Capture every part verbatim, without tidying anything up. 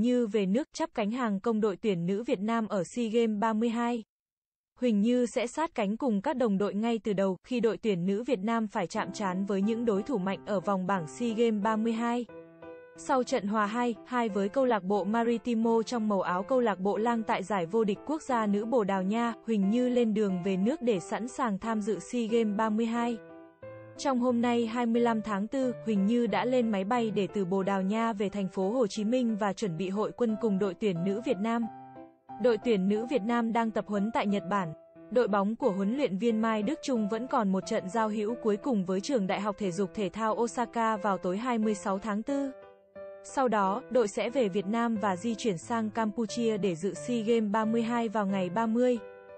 Như về nước chắp cánh hàng công đội tuyển nữ Việt Nam ở SEA Games ba mươi hai. Huỳnh Như sẽ sát cánh cùng các đồng đội ngay từ đầu, khi đội tuyển nữ Việt Nam phải chạm trán với những đối thủ mạnh ở vòng bảng SEA Games ba mươi hai. Sau trận hòa hai hai với câu lạc bộ Maritimo trong màu áo câu lạc bộ Lang tại giải vô địch quốc gia nữ Bồ Đào Nha, Huỳnh Như lên đường về nước để sẵn sàng tham dự SEA Games ba mươi hai. Trong hôm nay hai mươi lăm tháng tư, Huỳnh Như đã lên máy bay để từ Bồ Đào Nha về thành phố Hồ Chí Minh và chuẩn bị hội quân cùng đội tuyển nữ Việt Nam. Đội tuyển nữ Việt Nam đang tập huấn tại Nhật Bản. Đội bóng của huấn luyện viên Mai Đức Chung vẫn còn một trận giao hữu cuối cùng với trường Đại học Thể dục Thể thao Osaka vào tối hai mươi sáu tháng tư. Sau đó, đội sẽ về Việt Nam và di chuyển sang Campuchia để dự SEA Games ba mươi hai vào ngày ba mươi.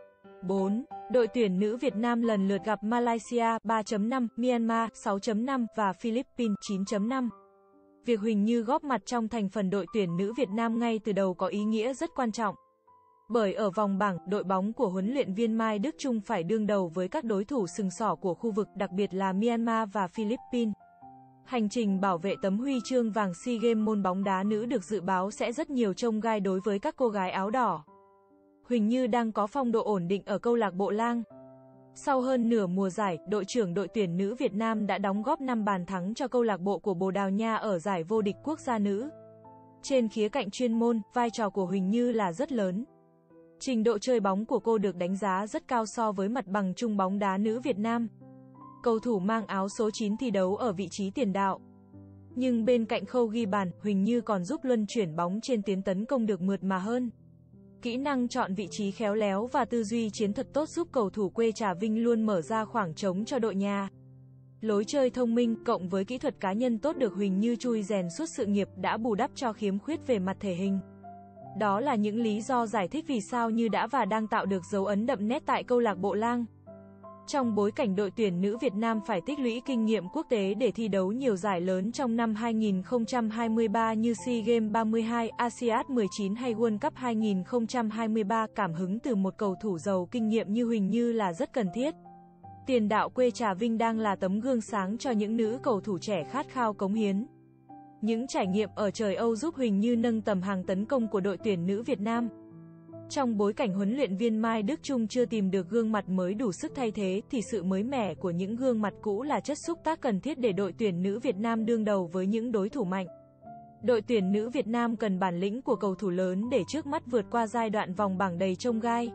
bốn. Đội tuyển nữ Việt Nam lần lượt gặp Malaysia ba chấm năm, Myanmar sáu chấm năm và Philippines chín chấm năm. Việc Huỳnh Như góp mặt trong thành phần đội tuyển nữ Việt Nam ngay từ đầu có ý nghĩa rất quan trọng. Bởi ở vòng bảng, đội bóng của huấn luyện viên Mai Đức Chung phải đương đầu với các đối thủ sừng sỏ của khu vực, đặc biệt là Myanmar và Philippines. Hành trình bảo vệ tấm huy chương vàng SEA Games môn bóng đá nữ được dự báo sẽ rất nhiều chông gai đối với các cô gái áo đỏ. Huỳnh Như đang có phong độ ổn định ở câu lạc bộ Lang. Sau hơn nửa mùa giải, đội trưởng đội tuyển nữ Việt Nam đã đóng góp năm bàn thắng cho câu lạc bộ của Bồ Đào Nha ở giải vô địch quốc gia nữ. Trên khía cạnh chuyên môn, vai trò của Huỳnh Như là rất lớn. Trình độ chơi bóng của cô được đánh giá rất cao so với mặt bằng chung bóng đá nữ Việt Nam. Cầu thủ mang áo số chín thi đấu ở vị trí tiền đạo. Nhưng bên cạnh khâu ghi bàn, Huỳnh Như còn giúp luân chuyển bóng trên tuyến tấn công được mượt mà hơn. Kỹ năng chọn vị trí khéo léo và tư duy chiến thuật tốt giúp cầu thủ quê Trà Vinh luôn mở ra khoảng trống cho đội nhà. Lối chơi thông minh, cộng với kỹ thuật cá nhân tốt được Huỳnh Như chui rèn suốt sự nghiệp đã bù đắp cho khiếm khuyết về mặt thể hình. Đó là những lý do giải thích vì sao Như đã và đang tạo được dấu ấn đậm nét tại câu lạc bộ Lang. Trong bối cảnh đội tuyển nữ Việt Nam phải tích lũy kinh nghiệm quốc tế để thi đấu nhiều giải lớn trong năm hai nghìn không trăm hai mươi ba như SEA Games ba mươi hai, ASEAN mười chín hay World Cup hai nghìn không trăm hai mươi ba, cảm hứng từ một cầu thủ giàu kinh nghiệm như Huỳnh Như là rất cần thiết. Tiền đạo quê Trà Vinh đang là tấm gương sáng cho những nữ cầu thủ trẻ khát khao cống hiến. Những trải nghiệm ở trời Âu giúp Huỳnh Như nâng tầm hàng tấn công của đội tuyển nữ Việt Nam. Trong bối cảnh huấn luyện viên Mai Đức Chung chưa tìm được gương mặt mới đủ sức thay thế, thì sự mới mẻ của những gương mặt cũ là chất xúc tác cần thiết để đội tuyển nữ Việt Nam đương đầu với những đối thủ mạnh. Đội tuyển nữ Việt Nam cần bản lĩnh của cầu thủ lớn để trước mắt vượt qua giai đoạn vòng bảng đầy chông gai.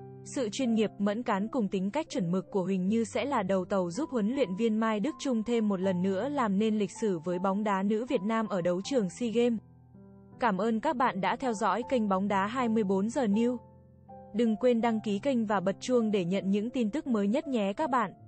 Sự chuyên nghiệp, mẫn cán cùng tính cách chuẩn mực của Huỳnh Như sẽ là đầu tàu giúp huấn luyện viên Mai Đức Chung thêm một lần nữa làm nên lịch sử với bóng đá nữ Việt Nam ở đấu trường SEA Games. Cảm ơn các bạn đã theo dõi kênh Bóng đá hai mươi bốn giờ News. Đừng quên đăng ký kênh và bật chuông để nhận những tin tức mới nhất nhé các bạn.